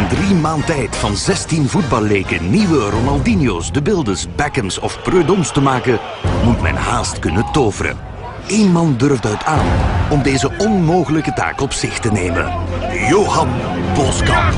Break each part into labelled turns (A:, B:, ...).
A: in 3 maanden tijd van 16 voetballeken nieuwe Ronaldinho's, De Bildes, Beckhams of Preudoms te maken, moet men haast kunnen toveren. 1 man durft uit aan om deze onmogelijke taak op zich te nemen. Johan Boskamp.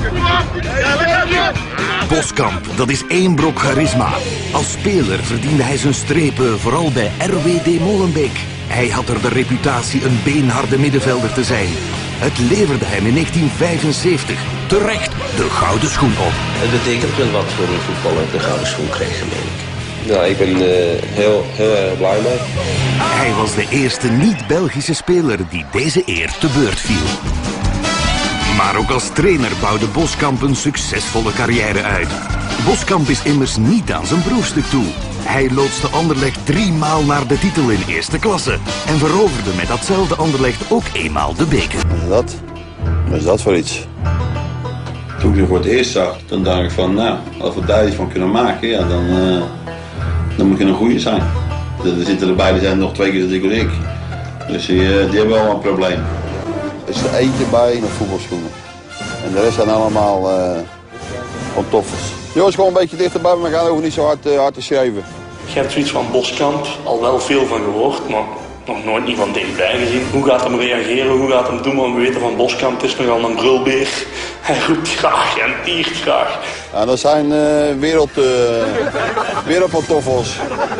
A: Boskamp, dat is 1 brok charisma. Als speler verdiende hij zijn strepen vooral bij RWD Molenbeek. Hij had er de reputatie een beenharde middenvelder te zijn. Het leverde hem in 1975 terecht de gouden schoen op.
B: Het betekent wel wat voor een voetballer de gouden schoen krijgt, meen ik.
C: Ja, ik ben heel erg blij mee.
A: Hij was de eerste niet-Belgische speler die deze eer te beurt viel. Maar ook als trainer bouwde Boskamp een succesvolle carrière uit. Boskamp is immers niet aan zijn proefstuk toe. Hij loodste Anderlecht 3 maal naar de titel in eerste klasse. En veroverde met datzelfde Anderlecht ook eenmaal de beker.
D: Wat is dat voor iets?
E: Toen ik het voor het eerst zag, dan dacht ik van, nou, als we daar iets van kunnen maken, ja, dan moet je een goeie zijn. Er zitten erbij, die zijn nog 2 keer zo dik als ik. Dus die hebben wel een probleem.
D: Er is er eentje bij met voetbalschoenen. En de rest zijn allemaal van toffels. Jongens, gewoon een beetje dichterbij, maar we gaan ook niet zo hard te schrijven.
F: Je hebt zoiets van Boskamp, al wel veel van gehoord, maar nog nooit niet van dichtbij gezien. Hoe gaat hem reageren, hoe gaat hem doen, want we weten van Boskamp, het is nogal een brulbeer. Hij roept graag en tiert graag.
D: Ja, dat zijn wereld van toffels.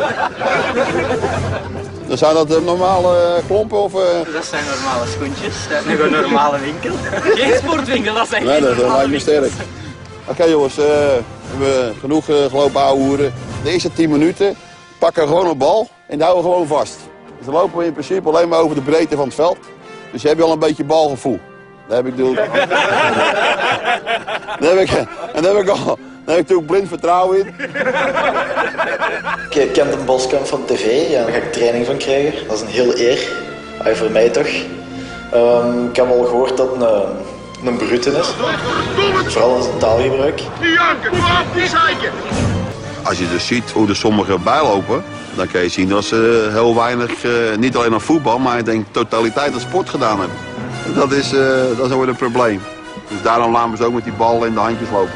D: Dan zijn dat normale klompen of...
G: Dat zijn normale schoentjes, dat is nog een normale winkel. Geen sportwinkel, dat is echt
D: nee, dat lijkt me sterk. Oké, jongens, we hebben genoeg gelopen ouwehoeren. De eerste 10 minuten pakken we gewoon een bal en die houden we gewoon vast. Dus dan lopen we in principe alleen maar over de breedte van het veld. Dus je hebt al een beetje balgevoel. Daar heb ik natuurlijk blind vertrouwen in.
H: Ik ken de Boskamp van tv, ja, daar ga ik training van krijgen. Dat is een heel eer, voor mij toch. Ik heb al gehoord dat een brute is, vooral in zijn taalgebruik.
D: Als je dus ziet hoe er sommigen bijlopen, dan kan je zien dat ze heel weinig, niet alleen aan voetbal, maar ik denk totaliteit aan sport gedaan hebben. Dat is ooit een probleem. Dus daarom laten we ze ook met die bal in de handjes lopen.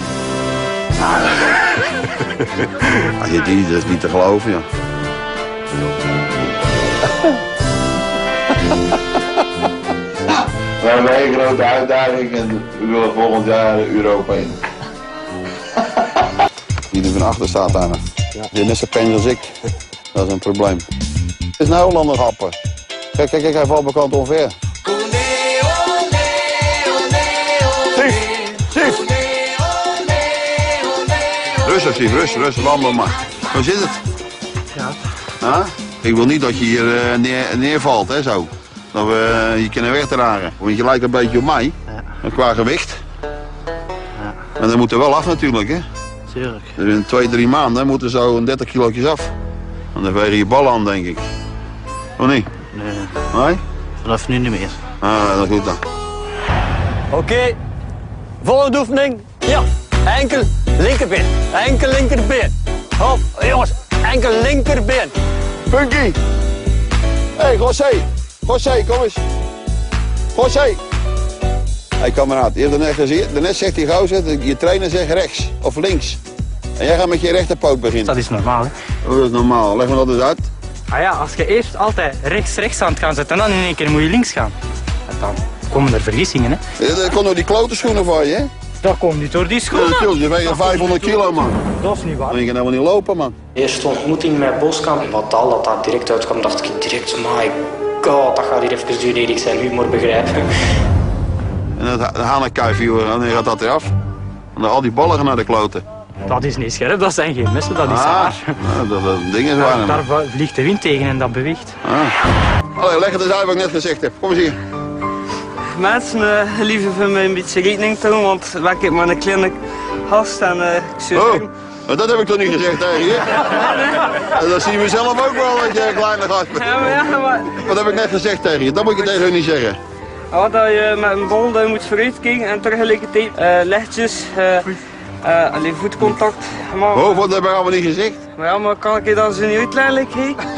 D: Als je die, dat is niet te geloven, ja.
E: We hebben een hele grote uitdaging en we willen volgend jaar Europa in.
D: Die er van achter staat aan. Die heeft net zo pen als ik. Dat is een probleem. Het is een Hollander happen. Kijk, hij valt bekant onver. Sief! Rustig, Sief, rustig, wandel maar. Hoe zit het?
G: Ja.
D: Huh? Ik wil niet dat je hier neervalt, hè, zo. Dat we je kunnen wegdragen. Want je lijkt een beetje op mij, qua gewicht.
G: Ja.
D: En dat moet er wel af natuurlijk, hè.
G: Tuurlijk.
D: Dus in 2-3 maanden moeten zo 30 kilo's af. En dan veeg je bal aan, denk ik. Of niet?
G: Nee.
D: Nee?
G: Vanaf nu niet meer.
D: Ah, dat is goed dan.
I: Oké, volgende oefening. Ja, enkel linkerbeen. Enkel linkerbeen. Hop, jongens, enkel linkerbeen.
D: Punky! Hé, José! José, kom eens. José! Hé, kameraad, je hebt het net gezien. Daarnet zegt die gozer, je trainer zegt rechts of links. En jij gaat met je rechterpoot beginnen.
G: Dat is normaal, hè?
D: Oh, dat is normaal. Leg me dat eens uit.
G: Ah ja, als je eerst altijd rechts aan het gaan zetten en dan in één keer moet je links gaan. En dan komen er vergissingen, hè?
D: Dat komt door die klote schoenen van je, hè?
G: Dat komt niet door die schoenen.
D: Je weegt 500 kilo, man.
G: Dat is niet waar.
D: Dan je kan helemaal niet lopen, man.
F: Eerste ontmoeting met Boskamp, wat dat direct uitkwam, dacht ik direct, my god, dat gaat hier even duren eer ik zijn humor begrijp.
D: En dat hanenkuifje, wanneer gaat dat eraf? En dan al die ballen gaan naar de kloten.
G: Dat is niet scherp, dat zijn geen messen, dat is haar.
D: Dat ding is waar.
G: Daar vliegt de wind tegen en dat beweegt.
D: Allee, leg het eens uit wat ik net gezegd heb. Kom eens hier.
I: Mensen, liever voor mij een beetje rekening te doen, want ik heb maar een kleine gast en ik zou
D: dat heb ik toch niet gezegd tegen je? En dat zien we zelf ook wel dat je een kleine gast bent.
I: Ja, maar...
D: Wat heb ik net gezegd tegen je? Dat moet je tegen hun niet zeggen.
I: Dat je met een bal dat je moet vooruitkijken en tegelijkertijd lichtjes, alleen voetcontact.
D: Maar... wat heb ik allemaal niet gezegd?
I: Maar ja, maar kan ik je dan zo niet uitleggen?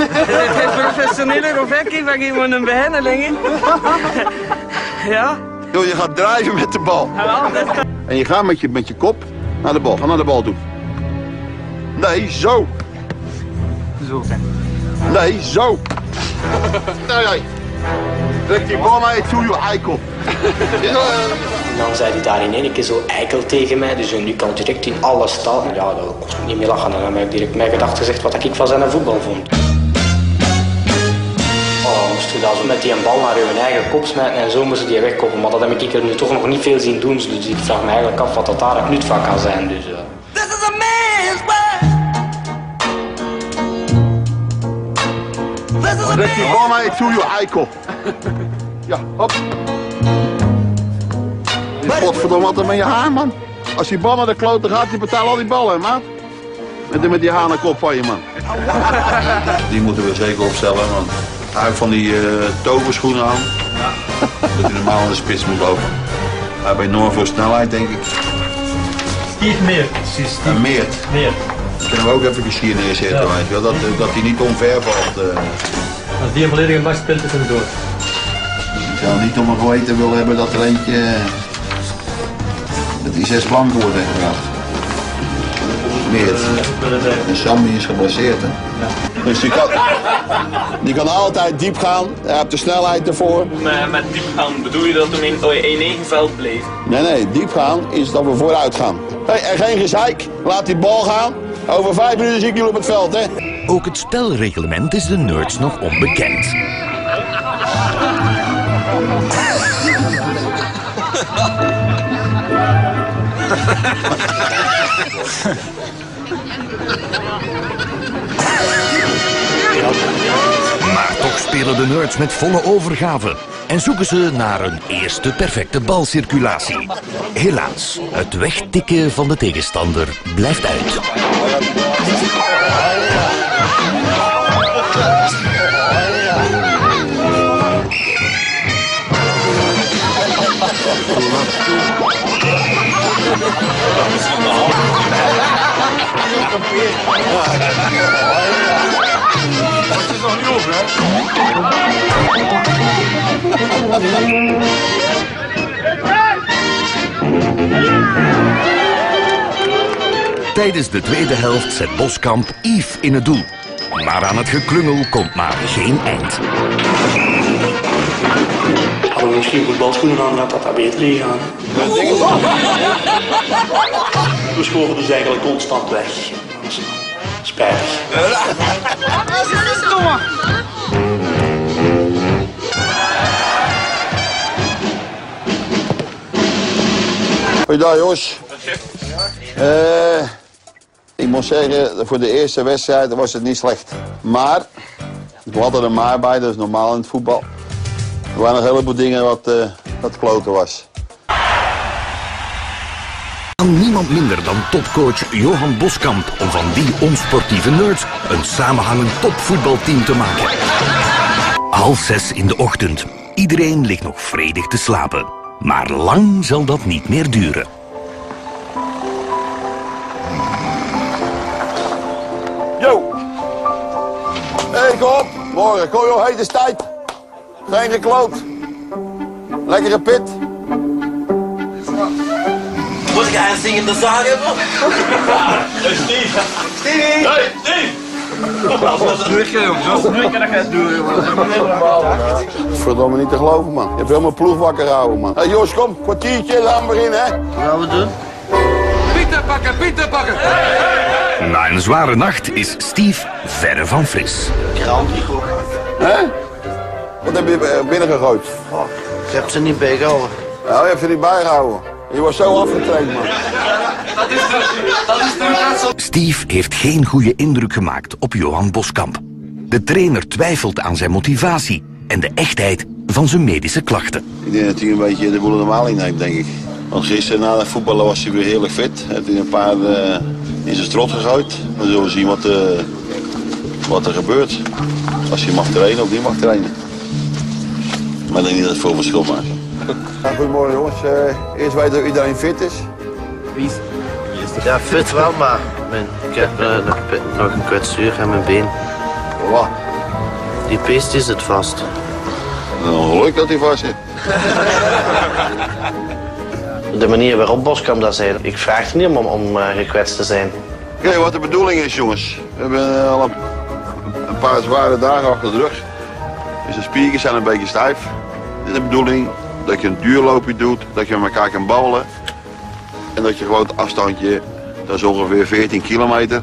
I: Het is professioneler of ik ben hier maar een beginneling. Ja?
D: Joh, je gaat drijven met de bal. En je gaat met je kop naar de bal. Ga naar de bal toe. Nee, zo.
G: Zo zijn.
D: Nee, zo. Nee. Trek die bal maar toe, je eikel.
B: Dan zei hij daar in één keer zo eikel tegen mij, dus nu kan direct in alle staan. Ja, dat kost me niet meer lachen. En dan heb ik direct mijn gedachten gezegd wat ik van zijn voetbal vond. Oh, moest je dan zo met die bal naar je eigen kop smijten en zo moest je die wegkoppen. Maar dat heb ik er nu toch nog niet veel zien doen, dus ik vraag me eigenlijk af wat dat daar een nut van kan zijn. Dus,
J: This is a man's world.
D: Trek die bal maar toe, je eikel. Ja, hop. Godverdomme, wat er met je haar, man. Als die bal naar de klote gaat, die betaalt al die ballen, hè, maat. Met die hanenkop van je, man.
E: Die moeten we zeker opstellen, want hij heeft van die toverschoenen aan. Ja. Dat hij normaal in de spits moet lopen. Hij heeft enorm veel snelheid, denk ik.
G: Steve Meert, precies.
E: En Meert. Dat kunnen we ook even hier neerzetten, ja. Weet je wel. Dat hij niet omver valt.
G: Als die een volledige match speelt, is hij dood.
E: Ik zou niet om een geweten willen hebben dat er eentje... dat die 6 blanken wordt ingebracht. Meert. En Sammy is geblesseerd, hè.
G: Ja.
D: Dus die kan altijd diep gaan. Hij heeft de snelheid ervoor.
K: Met diep gaan bedoel je dat we in één veld bleven?
D: Nee, diep gaan is dat we vooruit gaan. Hey, en geen gezeik. Laat die bal gaan. Over 5 minuten zie ik jullie op het veld, hè.
A: Ook het spelreglement is de nerds nog onbekend. Maar toch spelen de nerds met volle overgave en zoeken ze naar een eerste perfecte balcirculatie. Helaas, het wegtikken van de tegenstander blijft uit.
J: Het is nog niet over, hè?
A: Tijdens de tweede helft zet Boskamp Yves in het doel. Maar aan het geklungel komt maar geen eind.
F: Hadden we misschien voetbalschoenen aan, had dat beter gegaan. We schoven dus eigenlijk constant weg. Spijtig.
D: Goeiedag, jongens. Ik moet zeggen, voor de eerste wedstrijd was het niet slecht. Maar, we hadden er maar bij, dat is normaal in het voetbal. Er waren nog een heleboel dingen wat kloten was.
A: Kan niemand minder dan topcoach Johan Boskamp om van die onsportieve nerds een samenhangend topvoetbalteam te maken. 5:30 in de ochtend. Iedereen ligt nog vredig te slapen. Maar lang zal dat niet meer duren.
D: Yo! Hey, kom op! Morgen, kom joh, het is tijd. Geen gekloot. Lekkere pit.
J: Moet ik een zingende zaag hebben? Hey, Steve! Stevie! Hey, Steve! Dat is een drukje, jongens. Dat is een drukje dat gaat doen, jongen.
D: Verdomme niet te geloven, man. Je hebt helemaal ploeg wakker gehouden, man. Hey, Jos, kom. Kwartiertje, laat maar in, hè.
J: Wat gaan we doen? Pieten pakken!
A: Na een zware nacht is Steve verre van fris.
J: Krant gegooid.
D: Hè? Wat heb je binnengegooid?
J: Oh, ik heb ze niet bijgehouden.
D: Nou, je hebt ze niet bijgehouden. Je was zo afgetraind, man.
J: Dat is net zo.
A: Steve heeft geen goede indruk gemaakt op Johan Boskamp. De trainer twijfelt aan zijn motivatie en de echtheid van zijn medische klachten.
E: Ik denk dat hij een beetje de boel normaal inneemt, denk ik. Want gisteren na het voetballen was hij weer heerlijk fit. Heeft hij een paar in zijn strot gegooid. Dan zullen we zien wat er gebeurt. Als hij mag trainen of niet mag trainen. Maar ik denk niet dat het veel verschil maakt.
D: Goedemorgen, jongens. Eerst weten dat iedereen fit is.
J: Wie? Ja, fit wel, maar ik heb nog een kwetsuur aan mijn been.
D: Wat?
J: Die peest zit vast.
D: Geluk dat hij vast zit.
H: De manier waarop Boskamp dat zei, ik vraag er niet om gekwetst te zijn.
D: Oké, wat de bedoeling is, jongens. We hebben al een paar zware dagen achter de rug. Dus de spieren zijn een beetje stijf. Dit is de bedoeling dat je een duurloopje doet, dat je met elkaar kan babbelen. En dat je gewoon het afstandje, dat is ongeveer 14 kilometer.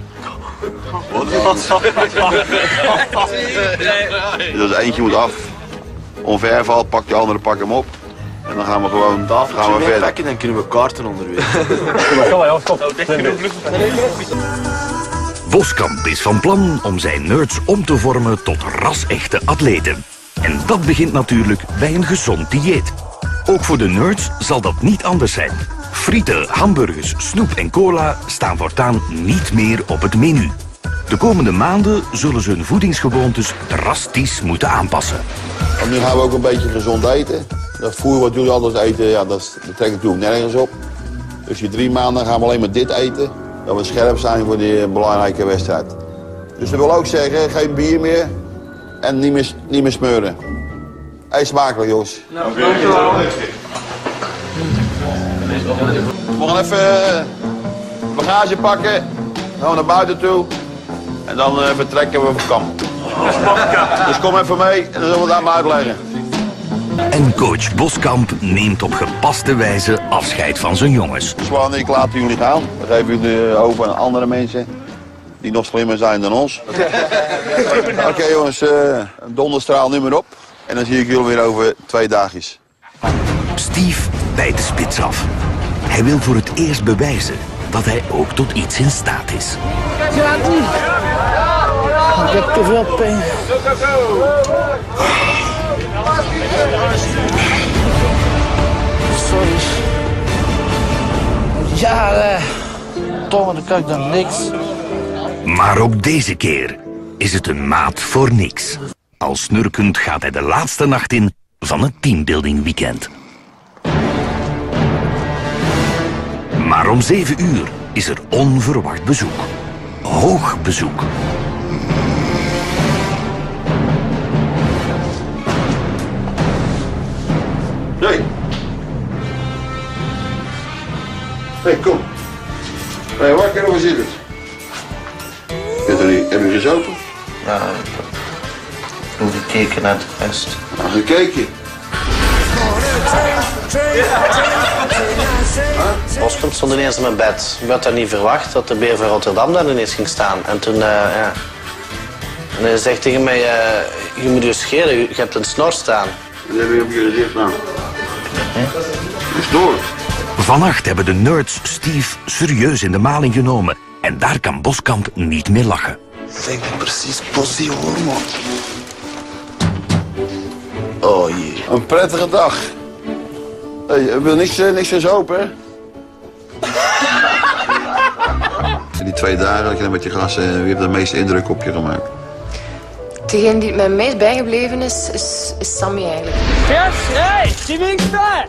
D: Dus als eentje moet af, onver valt, pak de andere, pak hem op. En dan gaan we gewoon verder.
L: Dan kunnen we kaarten onderweg.
A: Boskamp is van plan om zijn nerds om te vormen tot ras-echte atleten. En dat begint natuurlijk bij een gezond dieet. Ook voor de nerds zal dat niet anders zijn. Frieten, hamburgers, snoep en cola staan voortaan niet meer op het menu. De komende maanden zullen ze hun voedingsgewoontes drastisch moeten aanpassen.
D: En nu gaan we ook een beetje gezond eten. Dat voer wat jullie anders eten, ja, dat trekt natuurlijk nergens op. Dus die 3 maanden gaan we alleen maar dit eten. Dat we scherp zijn voor die belangrijke wedstrijd. Dus dat wil ook zeggen, geen bier meer en niet meer smeuren. Eet smakelijk, jongens.
I: Dankjewel.
D: We gaan even bagage pakken, dan gaan we naar buiten toe en dan vertrekken we van kamp. Dus kom even mee en dan zullen we daar maar uitleggen.
A: En coach Boskamp neemt op gepaste wijze afscheid van zijn jongens.
D: Zwan en ik laten jullie gaan. Dan geven jullie over aan andere mensen die nog slimmer zijn dan ons. Oké, jongens, donderstraal nu maar op. En dan zie ik jullie weer over 2 dagjes.
A: Steve bijt de spits af. Hij wil voor het eerst bewijzen dat hij ook tot iets in staat is.
M: Ik heb te veel pijn. Sorry. Ja, Tom, dan kan ik dan niks.
A: Maar ook deze keer is het een maat voor niks. Al snurkend gaat hij de laatste nacht in van het teambuilding weekend. Maar om 7 uur is er onverwacht bezoek. Hoog bezoek.
D: Hey, kom. Ben je wakker of hoe zit het? Heb je gezopen?
H: Ja, ik heb gekeken naar de rest.
D: Nou, gekeken.
H: Boskamp stond ineens in mijn bed. Ik had dat niet verwacht, dat de beer van Rotterdam daar ineens ging staan. En toen, ja. En hij zegt tegen mij, je moet je scheren, je hebt een snor staan.
D: Wat heb je op je gezicht nou? Een snor?
A: Vannacht hebben de nerds Steve serieus in de maling genomen. En daar kan Boskamp niet meer lachen.
L: Zeg me precies possie hoor, man. Oh jee.
D: Een prettige dag. Hey, we hebben niks gezopen, hè? Die 2 dagen dat je dan met je gas, wie heeft de meeste indruk op je gemaakt?
N: Degene die het mij meest bijgebleven is Sammy eigenlijk.
I: Yes, hey, die winkt daar.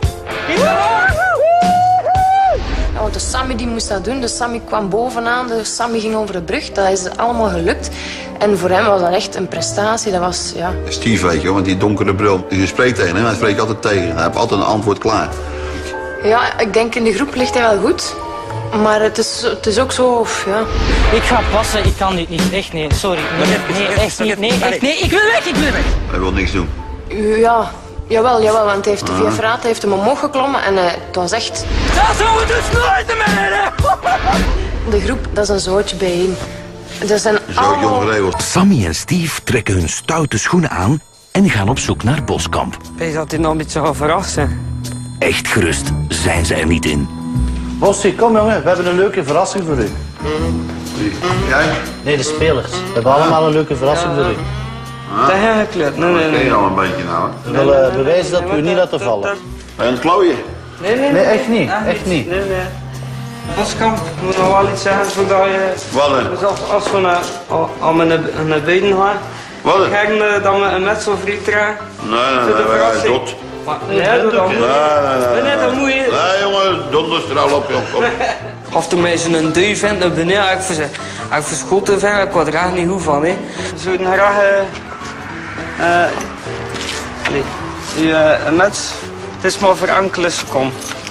N: Nou, de Sammy die moest dat doen, de Sammy kwam bovenaan, de Sammy ging over de brug. Dat is allemaal gelukt. En voor hem was dat echt een prestatie, dat was, ja...
D: Steve, weet je, want die donkere bril, je spreekt tegen hem, hij spreekt altijd tegen. Hij heeft altijd een antwoord klaar.
N: Ja, ik denk in de groep ligt hij wel goed. Maar het is ook zo, ja...
G: Ik ga passen, ik kan dit niet. Echt nee, sorry. Nee, echt niet. Nee, echt nee. Ik wil weg, ik wil weg.
D: Hij wil niks doen.
N: Ja, jawel, want hij heeft via verraad heeft hem omhoog geklommen en het was echt...
I: Dat zou het dus nooit meer.
N: De groep, dat is een zootje bijeen. Dat zijn allemaal...
A: Sammy en Steve trekken hun stoute schoenen aan en gaan op zoek naar Boskamp.
I: Ik had dit nog een beetje gaan verrassen.
A: Echt gerust zijn ze er niet in.
M: Bossie, kom jongen, we hebben een leuke verrassing voor u.
D: Jij?
M: Nee, de spelers. We hebben allemaal een leuke verrassing voor u.
I: Dat heb ik gekleurd. Nee.
D: Ken je al een beetje nou, hè?
M: We willen bewijzen dat we u niet laten vallen.
D: Ben je aan het klooien?
I: Nee,
M: echt niet. Echt niet.
I: Nee. Boskamp, ik moet nog wel iets zeggen voordat je...
D: Wat dan?
I: Als we aan mijn benen gaan.
D: Wat dan?
I: Ga ik dan met een metselvriet dragen?
D: Nee, dot.
I: Nee, dat moet je...
D: Nee, jongen, donderstraal op, kom.
I: Of toen mij zo'n duif vindt naar beneden, heb ik verschoten ver, ik word er echt niet goed van, hè. Zo graag... Ja, net. Het is maar voor enkele seconden.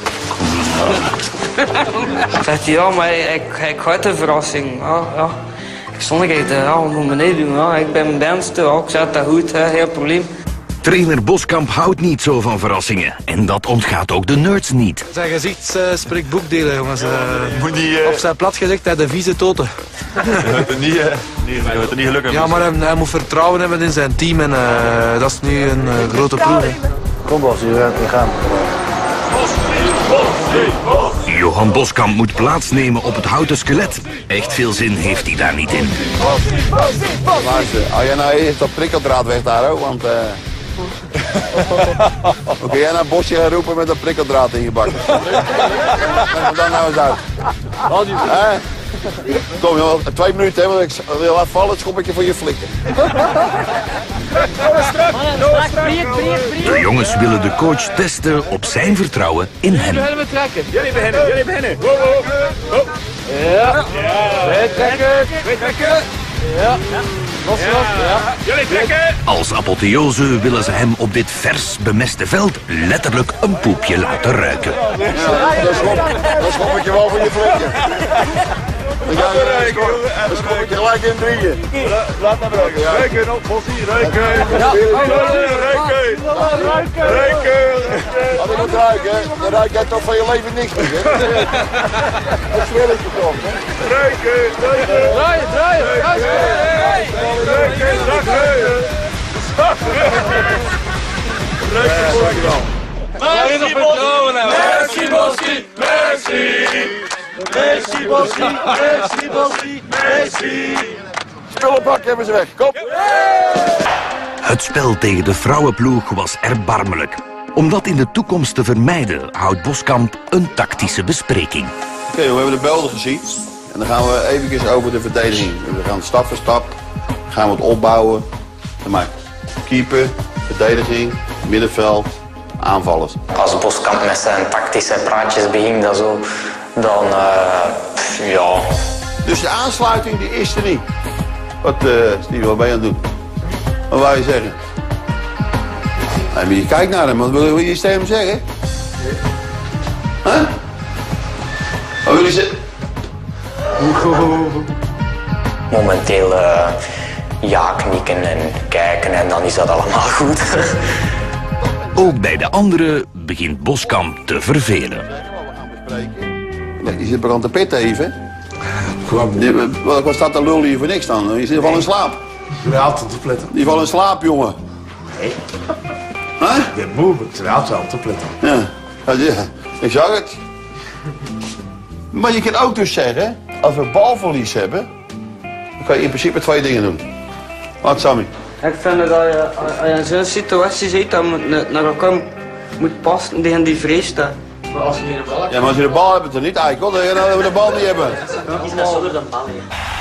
I: Zegt hij, ja, maar ik ga de verrassing. Ja. Ik stond echt, wat moet meneer doen? Ja, ik ben mijn beste, ja, ik zet dat goed, geen probleem.
A: Trainer Boskamp houdt niet zo van verrassingen. En dat ontgaat ook de nerds niet.
O: Zijn gezicht spreekt boekdelen, jongens. Op zijn plat gezegd, hij de vieze toten.
E: Je wordt niet gelukkig.
O: Ja, maar hij moet vertrouwen hebben in zijn team en dat is nu een grote proef. Hè.
M: Kom Bos, we gaan.
A: Johan Boskamp moet plaatsnemen op het houten skelet. Echt veel zin heeft hij daar niet in.
D: Luister, als jij nou eerst dat prikkeldraad weg daar ook, want... Hoe kun jij nou Bosje gaan roepen met dat prikkeldraad in je bak? Leg dan nou eens uit. Kom joh, 2 minuten, hè, want ik laat vallen, het schoppetje voor je flikken.
A: De jongens willen de coach testen op zijn vertrouwen in hem.
J: Jullie beginnen. Ja. Wij trekken. Ja. Los. Ja. Jullie trekken.
A: Als apotheose willen ze hem op dit vers bemeste veld letterlijk een poepje laten ruiken.
D: Dat schop ik je wel voor je flikken. Dan schop ik je gelijk in 3.
J: Laat maar ruiken. Ruiken op Bossie, ruiken.
D: Als ik moet ruiken, dan ruik jij toch van je leven niks meer. Dat zweer ik je toch.
J: Ruiken. Merci Bossie, merci.
D: Spullenbak hebben ze weg, kom.
A: Het spel tegen de vrouwenploeg was erbarmelijk. Om dat in de toekomst te vermijden, houdt Boskamp een tactische bespreking.
D: Oké, we hebben de belden gezien. En dan gaan we even over de verdediging. We gaan stap voor stap gaan we het opbouwen. Maar keeper, verdediging, middenveld, aanvallers.
B: Als Boskamp met zijn tactische praatjes begint, dan ja.
D: Dus de aansluiting die is er niet. Wat Steve, wat ben je aan het doen? Wat wou je zeggen? Nee, maar je kijkt naar hem, wat wil je tegen hem zeggen? Huh? Wat wil je zeggen?
B: Momenteel ja knikken en kijken en dan is dat allemaal goed.
A: Ook bij de anderen begint Boskamp te vervelen.
D: Je zit aan de pit even. Wat staat de lul hier voor niks dan? Je zit wel in slaap.
L: Ik altijd te pletten.
D: Die valt in slaap, jongen.
L: Nee.
D: Huh?
L: Ik ben moe, ik ben altijd te pletten.
D: Ja, ik zag het. Maar je kan ook dus zeggen, als we balverlies hebben, dan kan je in principe 2 dingen doen. Wat, Sammy?
I: Ik vind dat je in zo'n situatie zit, dat je naar elkaar moet passen tegen die vrees staan.
D: Ja, maar als je de bal hebt, dan niet, eikel, dan gaan we de bal niet hebben.
B: Is dat zonder de bal, ja.